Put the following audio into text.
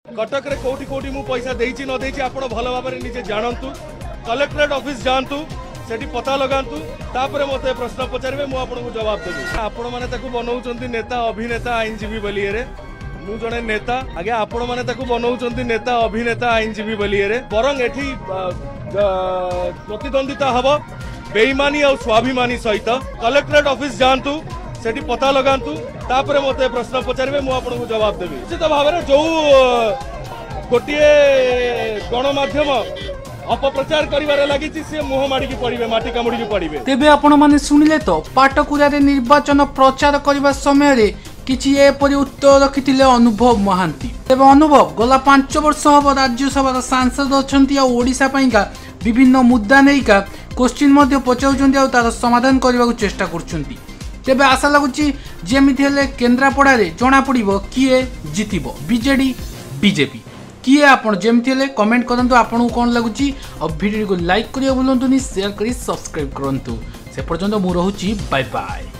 कटक रे कोठी कोठी मु पैसा देइछि न देइछि आपण भलो भाबरे निजे जानंतु कलेक्टरेट ऑफिस जानतु सेठी पता लगांतु तापरे मते प्रश्न पचारबे मु आपनको जवाब देबी आपण माने ताकू बनाउचंती नेता अभिनेता आईनजीवी बलिएरे मु जने नेता आगे आपण माने ताकू बनाउचंती नेता अभिनेता आईनजीवी बलिएरे बरंग एठी प्रतिद्वंदिता हबो बेईमानी और स्वाभिमानी सहित कलेक्टरेट ऑफिस जानतु सेठी पता लगांतु तापरे मते प्रश्न पचारबे मु आपनको जवाब देबी निश्चित भाबरे जो गोटिए गणमाध्यम अपप्रचार करिवारे लागिछि से मुह माडी की पड़िबे माटी कामुडी की पड़िबे तेबे आपण माने सुनिले तो पाटकुरा रे निर्वाचन प्रचार करिवा समय रे किछि एपरि उत्तर रखिथिले अनुभव मोहांती। तेबे अनुभव गला 5 वर्ष हबो राज्यसभा सांसद अछंती आ ओडिसा पइका विभिन्न मुद्दा नेइका क्वेश्चन मध्ये पचाउचंती आ तार समाधान करबाकू चेष्टा करचंती। तेबे आशा लागुछि जेमिथि हेले केन्द्रापड़ा रे जणा पड़िबो किए जितिबो बीजेडी बीजेपी किए आपण जेमिथि हेले कमेंट करंतु आपन कोन लागुछि और वीडियो को लाइक करियो भूलंतुनी शेयर करी सब्सक्राइब करंतु से पर्यंत मु रहूछि बाय बाय।